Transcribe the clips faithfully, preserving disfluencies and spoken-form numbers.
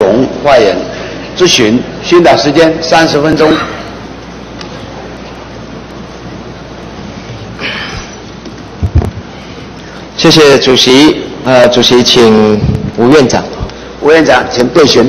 总发言质询，宣导时间三十分钟。 谢谢主席。呃，主席，请吴院长。 吴院长，请备询。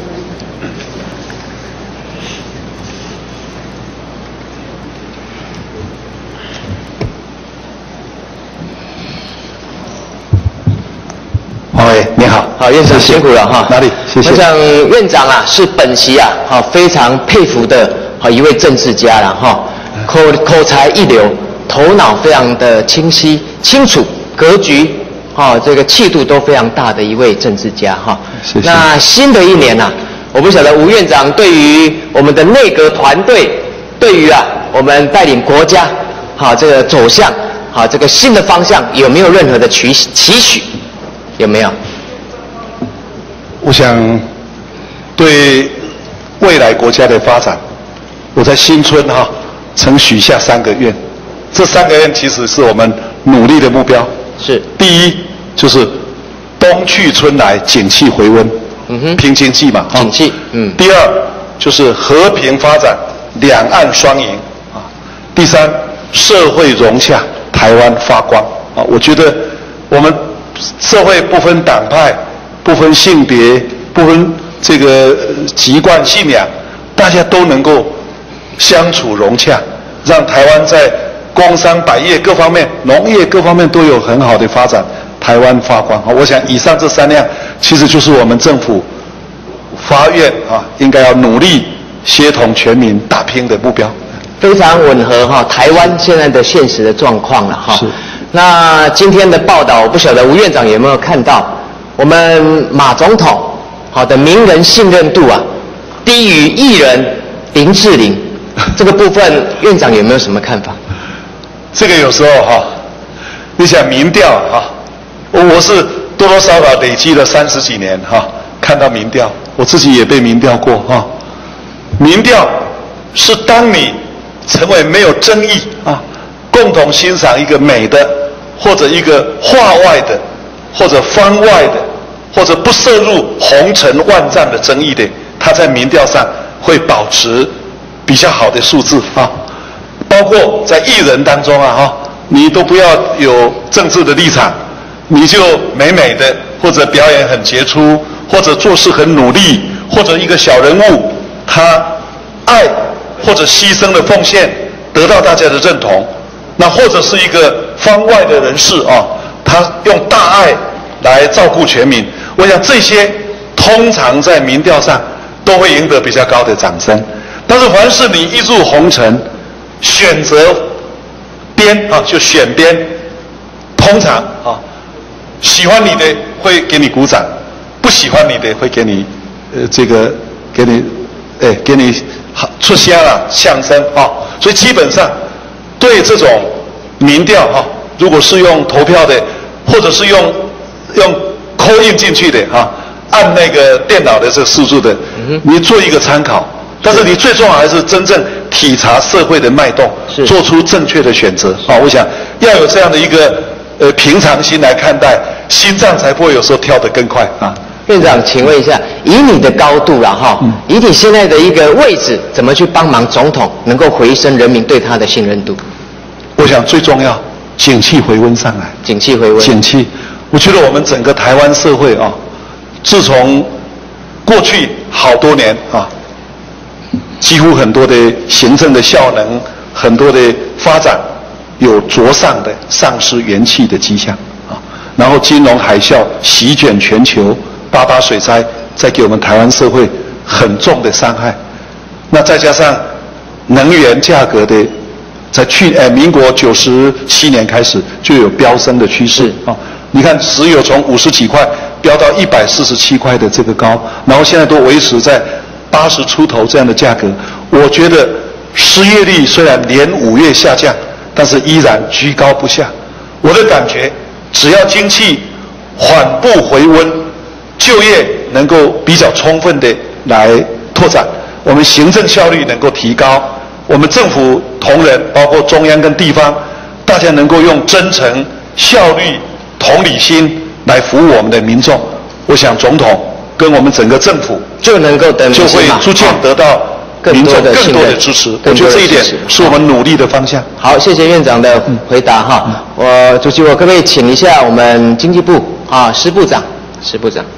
喂，你好，好，院长辛苦了哈。 哪里？谢谢。 我想院长啊，是本席啊，好非常佩服的好一位政治家了哈，口口才一流，头脑非常的清晰清楚，格局啊这个气度都非常大的一位政治家哈。 谢谢。 那新的一年呐、啊，我不晓得吴院长对于我们的内阁团队，对于啊我们带领国家好这个走向好这个新的方向有没有任何的期期许？有没有？ 我想对未来国家的发展，我在新春哈、啊、曾许下三个愿，这三个愿其实是我们努力的目标。 是。 第一就是冬去春来，景气回温， 嗯哼， 拼经济嘛， 景气，嗯。 第二就是和平发展，两岸双赢啊。第三，社会融洽，台湾发光啊。我觉得我们社会不分党派，不分性别，不分这个籍贯信仰，大家都能够相处融洽，让台湾在工商百业各方面、农业各方面都有很好的发展，台湾发光。我想以上这三样，其实就是我们政府发愿啊，应该要努力协同全民打拼的目标。 非常吻合哈台湾现在的现实的状况了哈。 是。 那今天的报道，我不晓得吴院长有没有看到，我们马总统好的名人信任度啊，低于艺人林志玲，这个部分院长有没有什么看法？ 这个有时候哈，你想民调哈，我是多多少少累积了三十几年哈，看到民调，我自己也被民调过哈。民调是当你成为没有争议啊，共同欣赏一个美的，或者一个画外的，或者番外的，或者不涉入红尘万丈的争议的，他在民调上会保持比较好的数字啊。包括在艺人当中啊哈，你都不要有政治的立场，你就美美的，或者表演很杰出，或者做事很努力，或者一个小人物，他爱或者牺牲的奉献得到大家的认同。那或者是一个番外的人士啊，他用大爱来照顾全民，我想这些通常在民调上都会赢得比较高的掌声。但是凡是你一入红尘，选择边啊，就选边，通常啊，喜欢你的会给你鼓掌，不喜欢你的会给你呃这个给你哎给你出声啊相声啊，所以基本上。对这种民调哈，如果是用投票的，或者是用用call in进去的哈，按那个电脑的这个数字的，你做一个参考。但是你最重要还是真正体察社会的脉动，做出正确的选择啊！我想要有这样的一个呃平常心来看待，心脏才不会有时候跳得更快啊。 院长，请问一下，以你的高度啦哈，嗯、以你现在的一个位置，怎么去帮忙总统能够回升人民对他的信任度？ 我想最重要，景气回温上来。 景气回温。 景气，我觉得我们整个台湾社会啊，自从过去好多年啊，几乎很多的行政的效能，很多的发展有着上的丧失元气的迹象啊。然后金融海啸席卷全球，八八水灾再给我们台湾社会很重的伤害。那再加上能源价格的。在去呃民国九十七年开始就有飙升的趋势啊！你看石油从五十几块飙到一百四十七块的这个高，然后现在都维持在八十出头这样的价格。我觉得失业率虽然连五月下降，但是依然居高不下。我的感觉，只要经济缓步回温，就业能够比较充分的来拓展，我们行政效率能够提高。我们政府同仁，包括中央跟地方，大家能够用真诚、效率、同理心来服务我们的民众。我想总统跟我们整个政府就能够得民就会心嘛逐渐得到民众更多的支持。我觉得这一点是我们努力的方向。 好，谢谢院长的回答哈。我主席，我可不可以请一下我们经济部啊施部长，施部长。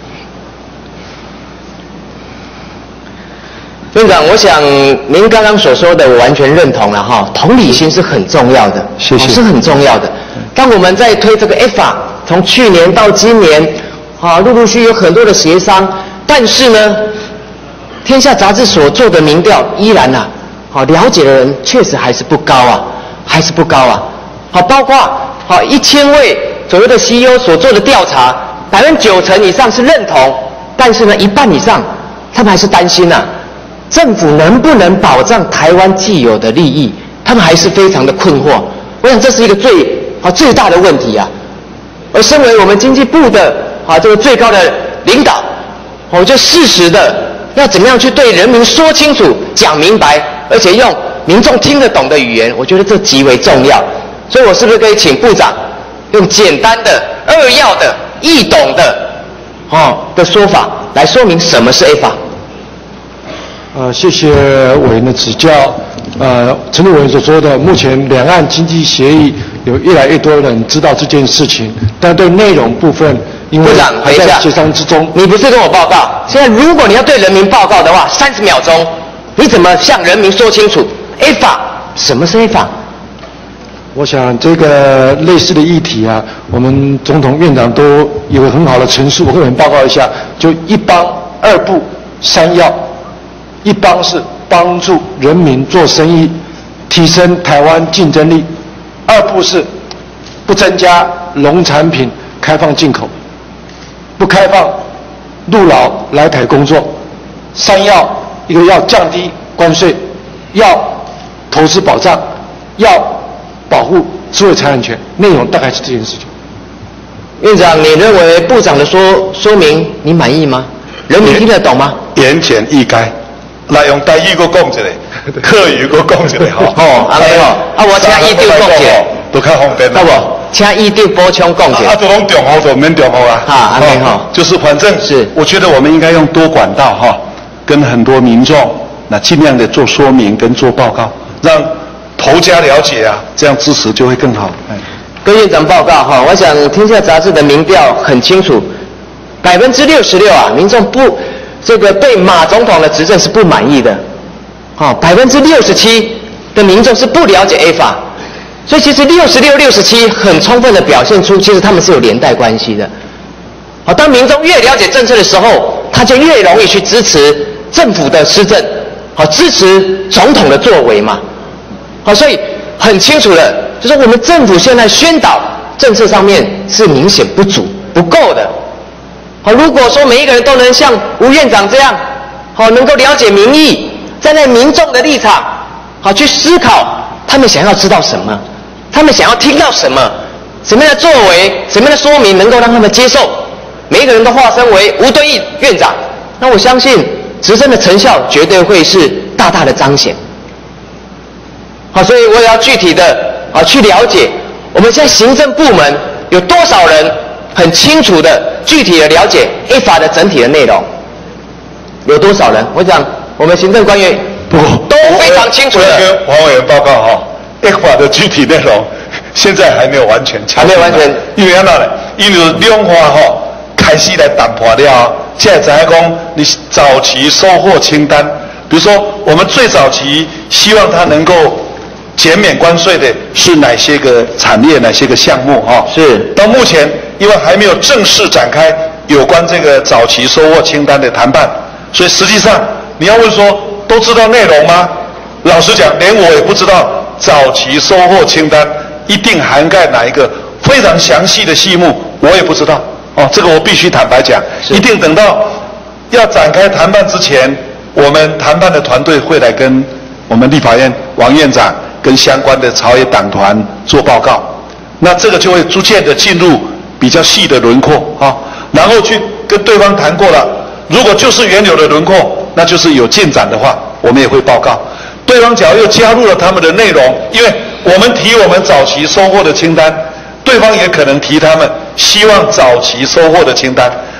院长，我想您刚刚所说的我完全认同了哈，同理心是很重要的， 谢谢， 哦、是很重要的。当我们在推这个 F A， 从去年到今年，啊，陆陆续续有很多的协商，但是呢，天下杂志所做的民调依然啊，好了解的人确实还是不高啊，还是不高啊。好，包括好一千位左右的 C E O 所做的调查，百分之九成以上是认同，但是呢，一半以上他们还是担心呐、啊。政府能不能保障台湾既有的利益？他们还是非常的困惑。我想这是一个最啊最大的问题啊。而身为我们经济部的啊这个最高的领导，我就适时的要怎么样去对人民说清楚、讲明白，而且用民众听得懂的语言，我觉得这极为重要。所以我是不是可以请部长用简单的、扼要的、易懂的哦的说法来说明什么是 A 法？ 呃，谢谢委员的指教。呃，陈立委员所说的，目前两岸经济协议有越来越多人知道这件事情，但对内容部分，因为还在协商之中。 你不是跟我报告？现在如果你要对人民报告的话，三十秒钟，你怎么向人民说清楚 A 法？什么是 A 法？ 我想这个类似的议题啊，我们总统院长都有很好的陈述，我跟你们报告一下。就一帮、二部、三要。一帮是帮助人民做生意，提升台湾竞争力；二部是不增加农产品开放进口，不开放陆劳来台工作；三要，一个要降低关税，要投资保障，要保护智慧财产权。内容大概是这件事情。 院长，你认为部长的说说明你满意吗？人民听得懂吗？ 言简意赅。来用台语佫讲一下，客语佫讲一下吼。 哦，安尼吼，啊，我请伊丢讲一下， 都较方便。 好不？请伊丢补充讲一下。 啊，都拢中号就免中号啊。 啊，安尼吼， 就是反正是， 我觉得我们应该用多管道哈，跟很多民众那尽量的做说明跟做报告，让头家了解啊，这样支持就会更好。 跟院长报告哈，我想《天下杂志》的民调很清楚，百分之六十六啊，民众不。这个对马总统的执政是不满意的，好，百分之六十七的民众是不了解 A 法，所以其实六十六、六十七很充分的表现出，其实他们是有连带关系的。好，当民众越了解政策的时候，他就越容易去支持政府的施政，好，支持总统的作为嘛。好，所以很清楚的，就是我们政府现在宣导政策上面是明显不足、不够的。好，如果说每一个人都能像吴院长这样，好，能够了解民意，站在民众的立场，好去思考他们想要知道什么，他们想要听到什么，什么样的作为，什么样的说明能够让他们接受，每一个人都化身为吴敦义院长，那我相信执政的成效绝对会是大大的彰显。好，所以我也要具体的啊去了解，我们现在行政部门有多少人很清楚的、具体的了解 A 法的整体的内容，有多少人？我想我们行政官员不都非常清楚的。 我跟黄委员报告哈 ，A 法的具体内容现在还没有完全清楚， 还没有完全， 因为安那呢？因为量化哈开始来淡薄了，现在才讲你早期收获清单，比如说我们最早期希望它能够减免关税的是哪些个产业、哪些个项目哈？ 是到目前。因为还没有正式展开有关这个早期收获清单的谈判，所以实际上你要问说都知道内容吗？老实讲，连我也不知道早期收获清单一定涵盖哪一个非常详细的细目，我也不知道。哦，这个我必须坦白讲，一定等到要展开谈判之前，我们谈判的团队会来跟我们立法院王院长跟相关的朝野党团做报告，那这个就会逐渐的进入比较细的轮廓啊，然后去跟对方谈过了，如果就是原有的轮廓，那就是有进展的话，我们也会报告。对方假如又加入了他们的内容，因为我们提我们早期收获的清单，对方也可能提他们希望早期收获的清单，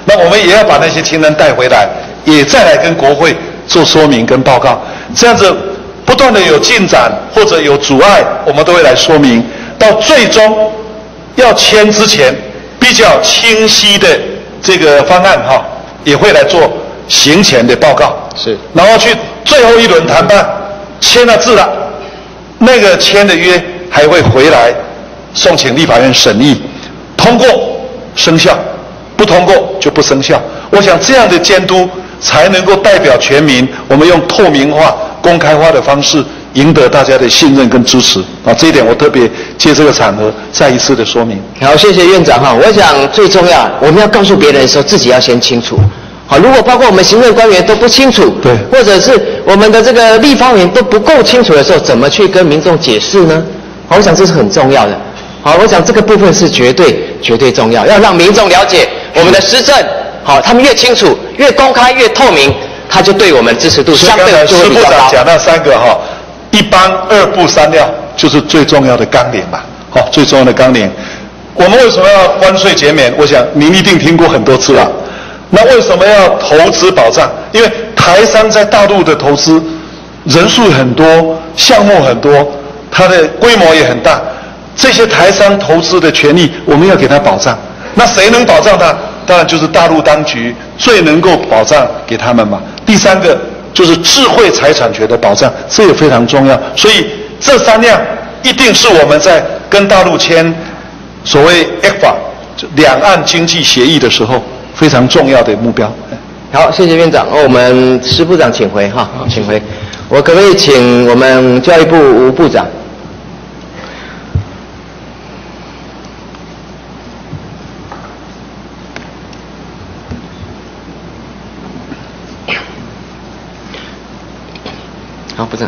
那我们也要把那些亲人带回来，也再来跟国会做说明跟报告，这样子不断的有进展或者有阻碍，我们都会来说明，到最终要签之前比较清晰的这个方案哈，也会来做行前的报告， 是， 然后去最后一轮谈判，签了字了，那个签的约还会回来送请立法院审议，通过生效，不通过就不生效。我想这样的监督才能够代表全民，我们用透明化、公开化的方式赢得大家的信任跟支持啊！这一点我特别借这个场合再一次的说明。 好，谢谢院长哈。我想最重要，我们要告诉别人的时候，自己要先清楚。好，如果包括我们行政官员都不清楚， 对， 或者是我们的这个立法委员都不够清楚的时候，怎么去跟民众解释呢？好，我想这是很重要的。好，我想这个部分是绝对绝对重要，要让民众了解我们的施政。好，他们越清楚、越公开、越透明，他就对我们支持度相对就会比较高。 施部长讲那三个哈，一般、二部、三料，就是最重要的纲领嘛。好，最重要的纲领。我们为什么要关税减免？我想您一定听过很多次了。那为什么要投资保障？因为台商在大陆的投资人数很多，项目很多，它的规模也很大。这些台商投资的权利，我们要给他保障。那谁能保障他？当然就是大陆当局最能够保障给他们嘛。第三个就是智慧财产权的保障，这也非常重要。所以这三样一定是我们在跟大陆签所谓 E C F A 两岸经济协议的时候非常重要的目标。 好，谢谢院长。我们施部长请回哈，请回。我可不可以请我们教育部吴部长？好，部长。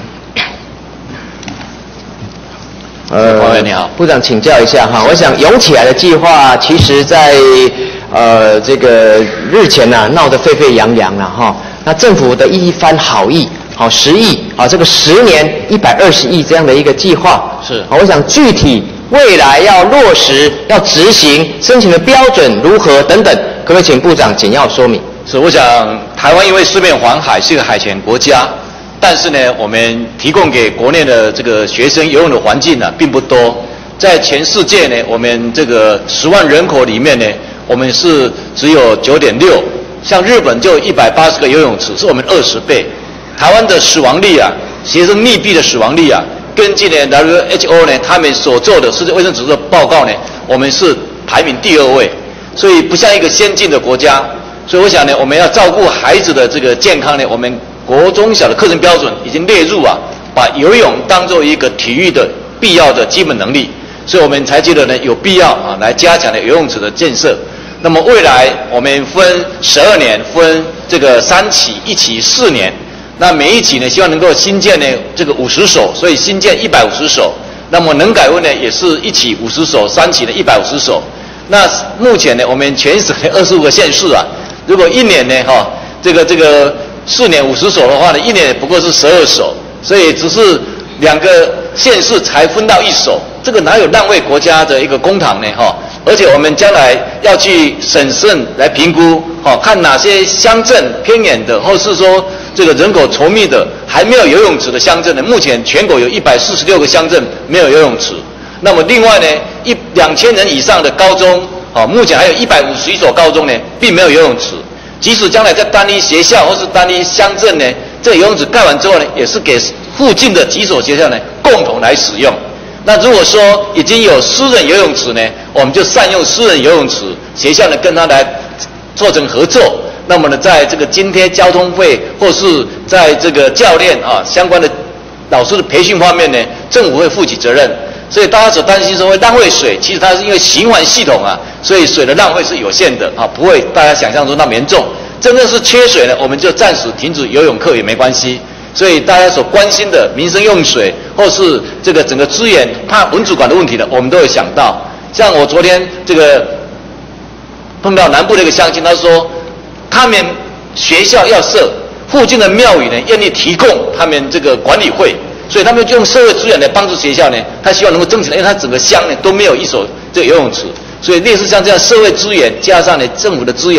呃， 黄委员你好， 部长请教一下哈，我想涌起来的计划，其实在呃这个日前呐、啊、闹得沸沸扬扬了哈。那政府的一番好意，好十亿啊，这个十年一百二十亿这样的一个计划， 是啊，我想具体未来要落实、要执行、申请的标准如何等等，可不可以请部长简要说明？ 是，我想台湾因为四面环海，是一个海权国家。但是呢，我们提供给国内的这个学生游泳的环境呢、啊，并不多。在全世界呢，我们这个十万人口里面呢，我们是只有九点六。像日本就有一百八十个游泳池，是我们二十倍。台湾的死亡率啊，学生溺毙的死亡率啊，根据呢 W H O 呢他们所做的世界卫生组织的报告呢，我们是排名第二位，所以不像一个先进的国家。所以我想呢，我们要照顾孩子的这个健康呢，我们国中小的课程标准已经列入啊，把游泳当作一个体育的必要的基本能力，所以我们才觉得呢有必要啊来加强的游泳池的建设。那么未来我们分十二年，分这个三期，一期四年，那每一期呢希望能够新建呢这个五十所，所以新建一百五十所。那么能改问呢也是一期五十所，三期呢一百五十所。那目前呢我们全省的二十五个县市啊，如果一年呢哈、哦、这个这个四年五十所的话呢，一年不过是十二所，所以只是两个县市才分到一所，这个哪有浪费国家的一个公帑呢？哈，而且我们将来要去审慎来评估，哈，看哪些乡镇偏远的，或是说这个人口稠密的还没有游泳池的乡镇呢？目前全国有一百四十六个乡镇没有游泳池，那么另外呢，一两千人以上的高中，哦，目前还有一百五十一所高中呢，并没有游泳池。即使将来在单一学校或是单一乡镇呢，这个游泳池盖完之后呢，也是给附近的几所学校呢共同来使用。那如果说已经有私人游泳池呢，我们就善用私人游泳池，学校呢跟他来做成合作。那么呢，在这个津贴交通费或是在这个教练啊相关的老师的培训方面呢，政府会负起责任。所以大家所担心说会浪费水，其实它是因为循环系统啊，所以水的浪费是有限的啊，不会大家想象中那么严重。真正是缺水呢，我们就暂时停止游泳课也没关系。所以大家所关心的民生用水，或是这个整个资源怕文主管的问题呢，我们都有想到。像我昨天这个碰到南部的一个乡亲，他说他们学校要设，附近的庙宇呢愿意提供他们这个管理费。所以他们就用社会资源来帮助学校呢，他希望能够争取，因为他整个乡呢都没有一所这个游泳池，所以类似像这样社会资源加上呢政府的资源呢，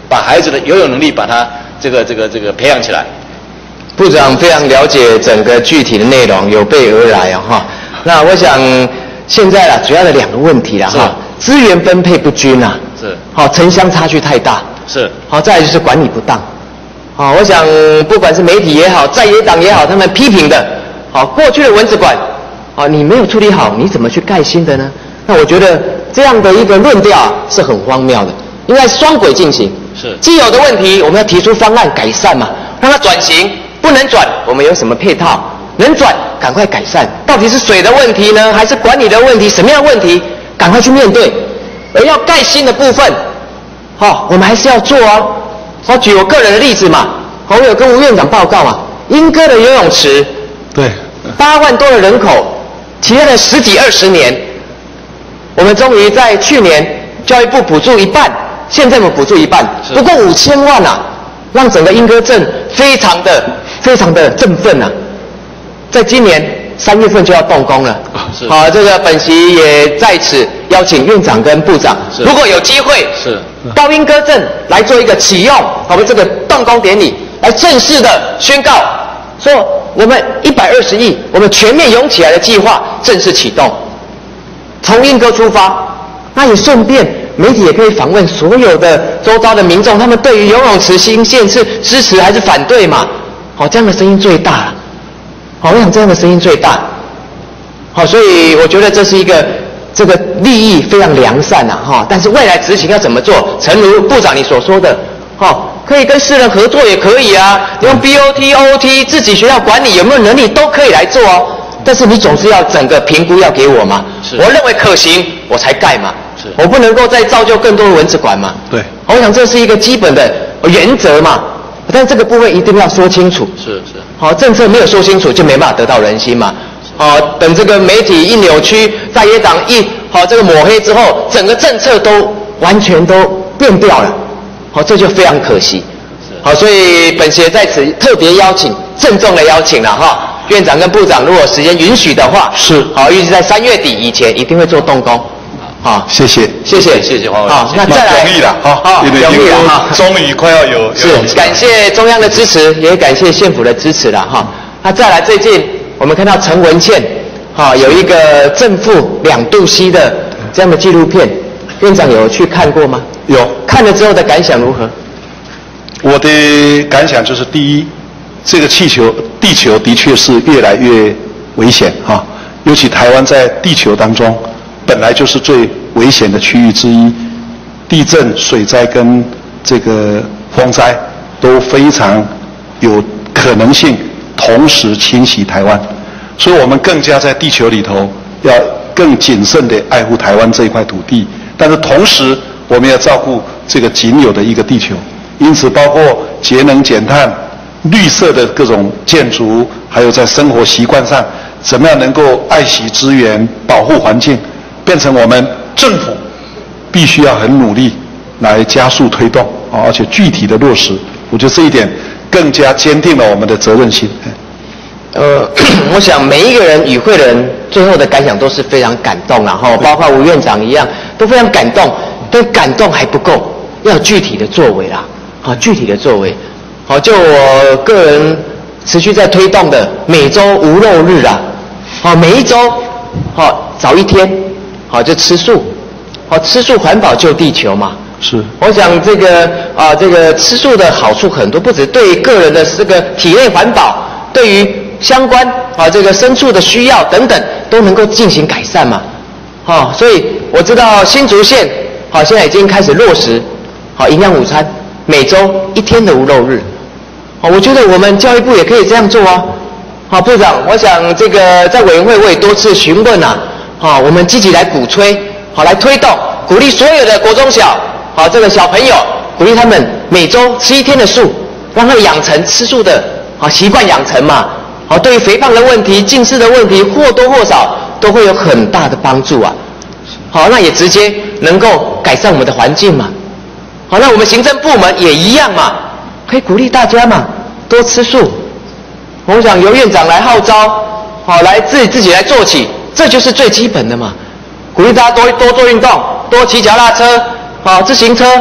把孩子的游泳能力把它这个这个这个培养起来。 部长非常了解整个具体的内容，有备而来啊哈。那我想现在啦，主要的两个问题啦哈，资源分配不均啊， 是， 好城乡差距太大， 是， 好再来就是管理不当，好，我想不管是媒体也好，在野党也好，他们批评的，好过去的蚊子馆，好你没有处理好，你怎么去盖新的呢？那我觉得这样的一个论调是很荒谬的，应该双轨进行， 是， 既有的问题我们要提出方案改善嘛，让它转型。不能转，我们有什么配套？能转，赶快改善。到底是水的问题呢，还是管理的问题？什么样的问题？赶快去面对。而要盖新的部分，好、哦，我们还是要做啊。我举我个人的例子嘛，我有跟吴院长报告嘛，鶯歌的游泳池， 对， 八万多的人口，提了十几二十年，我们终于在去年教育部补助一半，县政府补助一半，不过五千万啊，让整个鶯歌镇非常的。非常的振奋啊！在今年三月份就要动工了。好、啊，这个本席也在此邀请院长跟部长，如果有机会是到鶯歌镇来做一个启用我们这个动工典礼，来正式的宣告说我们一百二十亿，我们全面涌起来的计划正式启动，从鶯歌出发，那也顺便。媒体也可以访问所有的周遭的民众，他们对于游泳池新建是支持还是反对嘛？好、哦，这样的声音最大了。好、哦，我想这样的声音最大。好、哦，所以我觉得这是一个这个利益非常良善啊，哈、哦。但是未来执行要怎么做？诚如部长你所说的，哈、哦，可以跟私人合作也可以啊，用 B O T、O T 自己学校管理有没有能力都可以来做哦。但是你总是要整个评估要给我嘛，我认为可行我才盖嘛。我不能够再造就更多的蚊子馆嘛？ 对， 我想这是一个基本的原则嘛，但这个部分一定要说清楚。 是是， 好，政策没有说清楚，就没办法得到人心嘛。好，等这个媒体一扭曲，在野党一好这个抹黑之后，整个政策都完全都变掉了。好，这就非常可惜。好，所以本席在此特别邀请，郑重的邀请了哈，院长跟部长，如果时间允许的话， 是好，预计在三月底以前一定会做动工。好， 谢谢， 谢谢， 谢谢黄委员。 好，那再来， 容易了哈， 好，容易了哈， 终于快要有是感谢中央的支持，也感谢县府的支持了哈。那再来，最近我们看到陈文茜，哈，有一个正负两度 C 的这样的纪录片，院长有去看过吗？ 有， 看了之后的感想如何？ 我的感想就是，第一，这个气球地球的确是越来越危险哈，尤其台湾在地球当中。本来就是最危险的区域之一，地震、水灾跟这个风灾都非常有可能性同时侵袭台湾，所以我们更加在地球里头要更谨慎地爱护台湾这一块土地，但是同时我们要照顾这个仅有的一个地球，因此包括节能减碳、绿色的各种建筑，还有在生活习惯上怎么样能够爱惜资源、保护环境。变成我们政府必须要很努力来加速推动啊，而且具体的落实，我觉得这一点更加坚定了我们的责任心。 呃，我想每一个人与会的人最后的感想都是非常感动，然后包括吴院长一样都非常感动，但感动还不够，要具体的作为啦，好，具体的作为，好，就我个人持续在推动的每周无肉日啦，好，每一周好早一天。好，就吃素，好，吃素环保救地球嘛。 是， 我想这个啊，这个吃素的好处很多，不止对个人的这个体内环保，对于相关啊这个牲畜的需要等等，都能够进行改善嘛。好，所以我知道新竹县好现在已经开始落实好营养午餐，每周一天的无肉日。好，我觉得我们教育部也可以这样做啊。好，部长，我想这个在委员会我也多次询问啊。好，我们积极来鼓吹，好来推动，鼓励所有的国中小，好这个小朋友，鼓励他们每周吃一天的素，让他们养成吃素的好习惯养成嘛。好，对于肥胖的问题、近视的问题，或多或少都会有很大的帮助啊。好，那也直接能够改善我们的环境嘛。好，那我们行政部门也一样嘛，可以鼓励大家嘛，多吃素。我想由院长来号召，好来自己自己来做起。这就是最基本的嘛，鼓励大家多多做运动，多骑脚踏车，好自行车，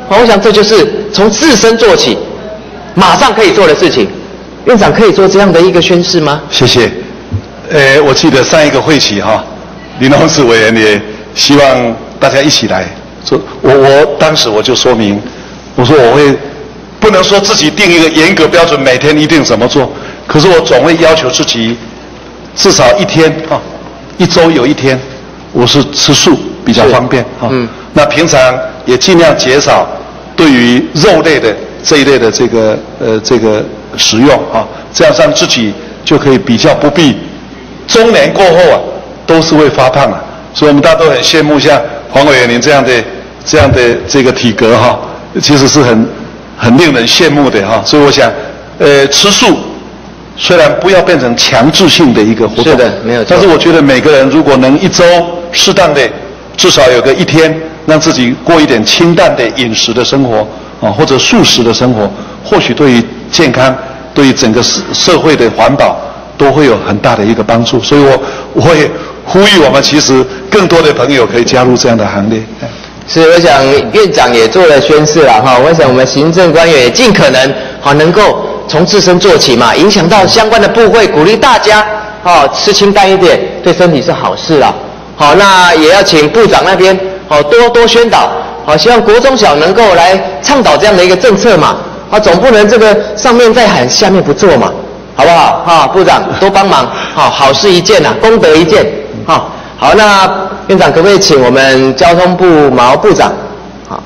我想这就是从自身做起，马上可以做的事情。院长可以做这样的一个宣示吗？ 谢谢。呃，我记得上一个会期哈，林鸿志委员也希望大家一起来做。我我当时我就说明，我说我会不能说自己定一个严格标准，每天一定怎么做，可是我总会要求自己至少一天啊，一周有一天我是吃素比较方便啊。嗯。那平常也尽量减少对于肉类的这一类的这个呃这个食用啊，这样让自己就可以比较不必中年过后啊都是会发胖啊。所以我们大家都很羡慕像黄委员您这样的这样的这个体格哈，其实是很很令人羡慕的哈。所以我想，呃，吃素虽然不要变成强制性的一个活动， 是的，没有错。 但是我觉得每个人如果能一周适当的至少有个一天，让自己过一点清淡的饮食的生活啊，或者素食的生活，或许对于健康、对于整个社社会的环保都会有很大的一个帮助。所以我我也呼吁我们其实更多的朋友可以加入这样的行列。 是，我想院长也做了宣示了哈。我想我们行政官员也尽可能好能够从自身做起嘛，影响到相关的部会，鼓励大家哦吃清淡一点，对身体是好事啦。好，那也要请部长那边好多多宣导，好，希望国中小能够来倡导这样的一个政策嘛。啊，总不能这个上面在喊，下面不做嘛，好不好？哈，部长多帮忙，好，好事一件呐、啊，功德一件，好。好，那院长可不可以请我们交通部毛部长？好，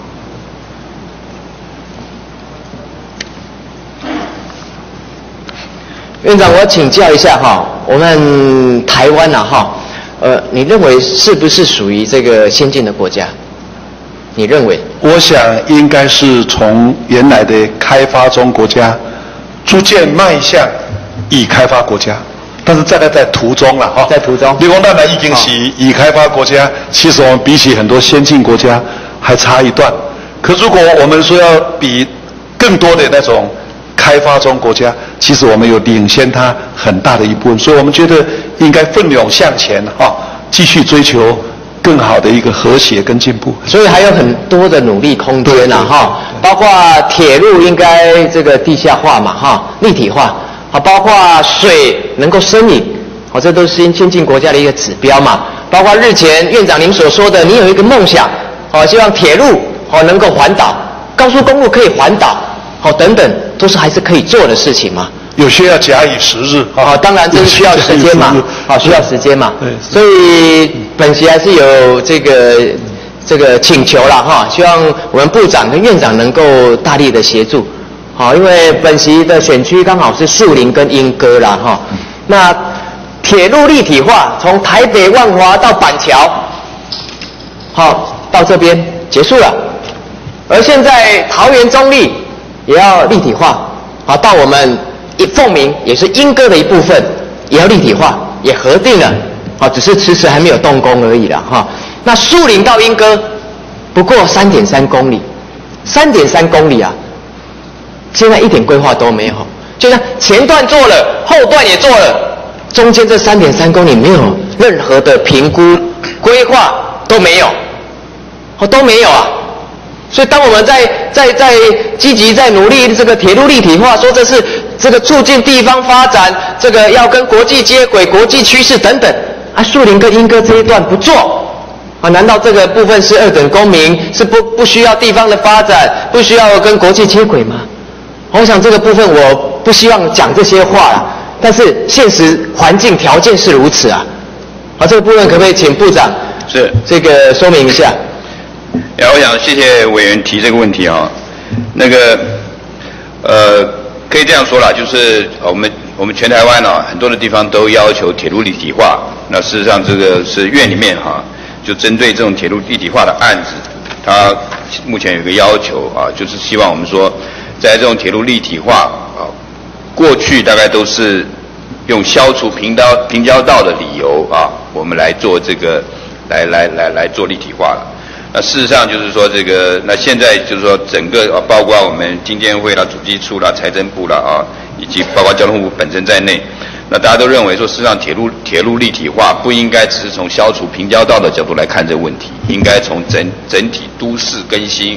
院长，我请教一下哈，我们台湾呐、啊、哈，呃，你认为是不是属于这个先进的国家？你认为？ 我想应该是从原来的开发中国家，逐渐迈向已开发国家。但是这个在途中了哈， 在途中。 你说那呢已经是已开发国家，其实我们比起很多先进国家还差一段。可如果我们说要比更多的那种开发中国家，其实我们有领先它很大的一部分，所以我们觉得应该奋勇向前哈，继续追求更好的一个和谐跟进步。 所以还有很多的努力空间呐哈，包括铁路应该这个地下化嘛哈，立体化。啊，包括水能够生饮，哦，这都是先先进国家的一个指标嘛。包括日前院长您所说的，你有一个梦想，哦，希望铁路哦能够环岛，高速公路可以环岛，哦等等，都是还是可以做的事情嘛。 有些要假以时日， 哦，当然这是需要时间嘛，好、哦，需要时间嘛。对，所以本席还是有这个这个请求啦哈，希望我们部长跟院长能够大力的协助。好，因为本席的选区刚好是树林跟莺歌啦，哈。那铁路立体化，从台北万华到板桥，好，到这边结束了。而现在桃园中壢也要立体化，好，到我们凤鸣也是莺歌的一部分，也要立体化，也核定了，好，只是迟迟还没有动工而已啦，哈。那树林到莺歌不过三点三公里，三点三公里啊。现在一点规划都没有，就像前段做了，后段也做了，中间这三点三公里没有任何的评估、规划都没有，哦都没有啊。所以当我们在在在积极在努力这个铁路立体化，说这是这个促进地方发展，这个要跟国际接轨、国际趋势等等，啊，树林跟莺歌这一段不做。啊，难道这个部分是二等公民，是不不需要地方的发展，不需要跟国际接轨吗？我想这个部分我不希望讲这些话啦，但是现实环境条件是如此啊。好，这个部分可不可以请部长是这个说明一下？ 呀，我想谢谢委员提这个问题啊。那个呃，可以这样说啦，就是我们我们全台湾啊，很多的地方都要求铁路立体化。那事实上，这个是院里面哈、啊，就针对这种铁路立体化的案子，它目前有一个要求啊，就是希望我们说。在这种铁路立体化啊，过去大概都是用消除平交平交道的理由啊，我们来做这个，来来来来做立体化了。那事实上就是说这个，那现在就是说整个啊，包括我们经监会啦、主计处啦、财政部啦啊，以及包括交通部本身在内，那大家都认为说，事实上铁路铁路立体化不应该只是从消除平交道的角度来看这个问题，应该从整整体都市更新。土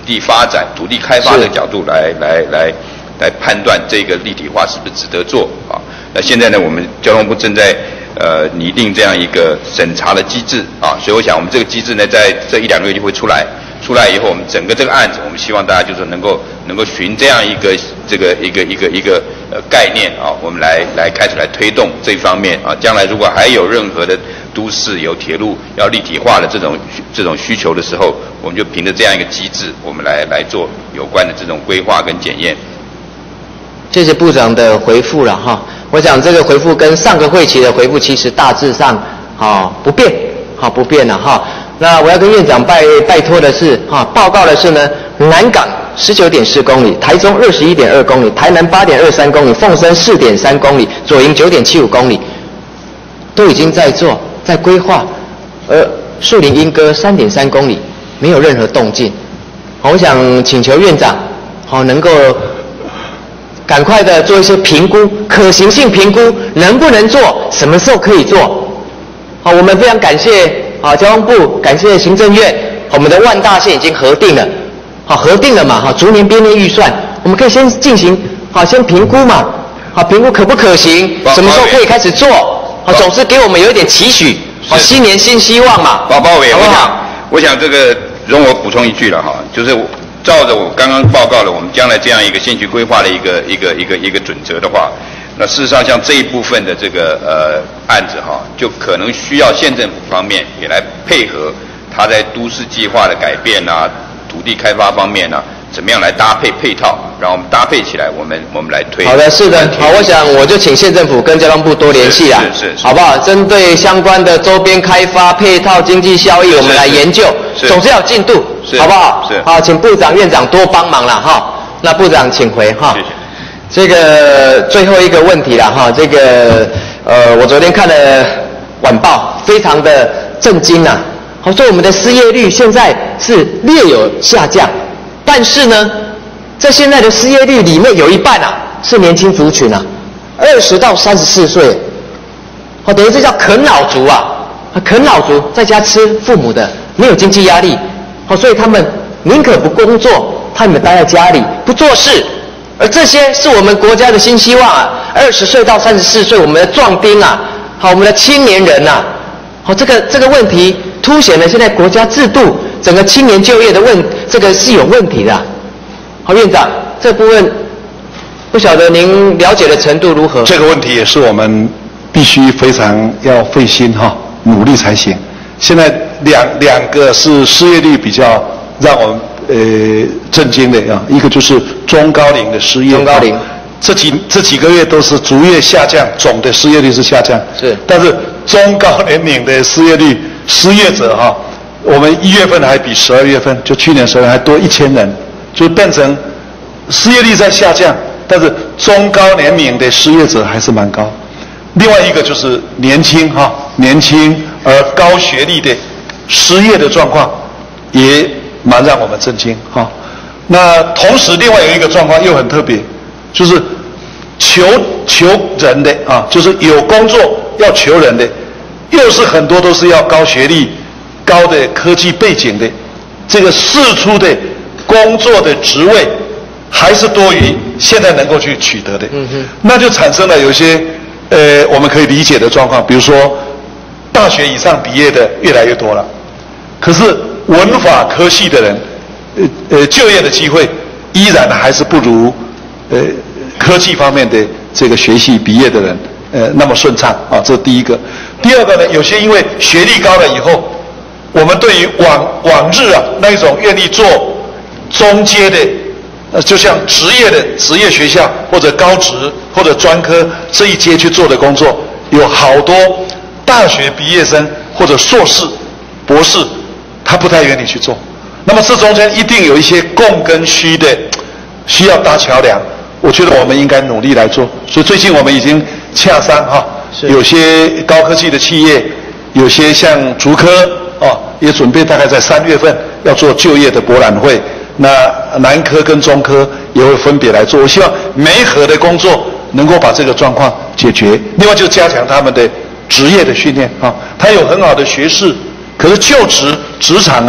地发展、土地开发的角度来来来来判断这个立体化是不是值得做啊。那现在呢，我们交通部正在呃拟定这样一个审查的机制啊，所以我想我们这个机制呢，在这一两个月就会出来。出来以后，我们整个这个案子，我们希望大家就是能够能够循这样一个这个一个一个一个呃概念啊，我们来来开始来推动这方面啊。将来如果还有任何的都市有铁路要立体化的这种这种需求的时候，我们就凭着这样一个机制，我们来来做有关的这种规划跟检验。 谢谢部长的回复了哈。我想这个回复跟上个会期的回复其实大致上啊不变，好不变了哈。那我要跟院长拜拜托的是，哈，报告的是呢，南港十九点四公里，台中二十一点二公里，台南八点二三公里，凤山四点三公里，左营九点七五公里，都已经在做，在规划，而树林莺歌三点三公里没有任何动静。我想请求院长，好能够赶快的做一些评估，可行性评估，能不能做，什么时候可以做？好，我们非常感谢。好，交通部感谢行政院，我们的万大线已经核定了，好核定了嘛，好逐年编列预算，我们可以先进行，好先评估嘛，好评估可不可行，什么时候可以开始做，好总是给我们有一点期许，好新年新希望嘛。 包包委员，我想我想这个容我补充一句了哈，就是照着我刚刚报告了我们将来这样一个先期规划的一个一个一个一个准则的话。那事实上，像这一部分的这个呃案子哈，就可能需要县政府方面也来配合，它在都市计划的改变啊、土地开发方面啊，怎么样来搭配配套，然后我们搭配起来，我们我们来推。 好的，是的，好，我想我就请县政府跟交通部多联系啊， 是是是， 好不好？针对相关的周边开发、配套、经济效益，我们来研究，总是要有进度，好不好？ 是， 好，请部长、院长多帮忙了哈。那部长请回哈。 谢谢。 这个最后一个问题了哈，这个呃，我昨天看了晚报，非常的震惊啊。好，说我们的失业率现在是略有下降，但是呢，在现在的失业率里面有一半啊是年轻族群啊，二十到三十四岁，好，等于这叫啃老族啊，啃老族在家吃父母的，没有经济压力，好，所以他们宁可不工作，他们待在家里不做事。而这些是我们国家的新希望啊！二十岁到三十四岁，我们的壮丁啊，好，我们的青年人呐、啊，好，这个这个问题凸显了现在国家制度整个青年就业的问，这个是有问题的、啊。好，院长，这部分不晓得您了解的程度如何？ 这个问题也是我们必须非常要费心哈，努力才行。现在两两个是失业率比较让我们。呃，震惊的啊，一个就是中高龄的失业， 中高龄， 这几这几个月都是逐月下降，总的失业率是下降， 是， 但是中高年龄的失业率，失业者哈，我们一月份还比十二月份，就去年十二月还多一千人，就变成失业率在下降，但是中高年龄的失业者还是蛮高。另外一个就是年轻哈，年轻而高学历的失业的状况也。蛮让我们震惊哈，那同时另外有一个状况又很特别，就是求求人的啊，就是有工作要求人的，又是很多都是要高学历、高的科技背景的，这个释出的工作的职位还是多于现在能够去取得的，嗯哼，那就产生了有一些呃我们可以理解的状况，比如说大学以上毕业的越来越多了，可是。文法科系的人，呃呃，就业的机会依然还是不如呃科技方面的这个学系毕业的人呃那么顺畅啊，这是第一个。第二个呢，有些因为学历高了以后，我们对于往往日啊那一种愿意做中阶的，呃，就像职业的职业学校或者高职或者专科这一阶去做的工作，有好多大学毕业生或者硕士、博士。他不太愿意去做，那么这中间一定有一些供跟需的需要搭桥梁，我觉得我们应该努力来做。所以最近我们已经洽商哈，有些高科技的企业，有些像竹科哦，也准备大概在三月份要做就业的博览会。那南科跟中科也会分别来做。我希望媒合的工作能够把这个状况解决。另外就加强他们的职业的训练啊，他有很好的学识。可是就职职场啊，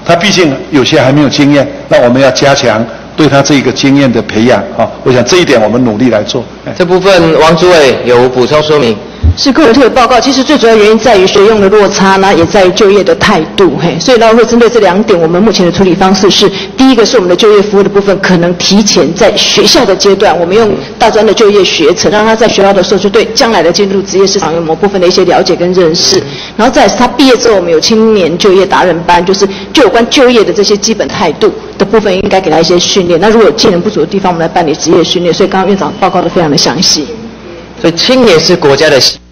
他毕竟有些还没有经验，那我们要加强对他这个经验的培养啊。我想这一点我们努力来做。 这部分王主委有补充说明。 是柯委特的报告，其实最主要原因在于学用的落差呢，也在于就业的态度。嘿，所以劳委会针对这两点，我们目前的处理方式是：第一个是我们的就业服务的部分，可能提前在学校的阶段，我们用大专的就业学程，让他在学校的时候就对将来的进入职业市场有某部分的一些了解跟认识。然后再来是他毕业之后，我们有青年就业达人班，就是就有关就业的这些基本态度的部分，应该给他一些训练。那如果有技能不足的地方，我们来办理职业训练。所以刚刚院长报告的非常的详细。 所以青年是国家的希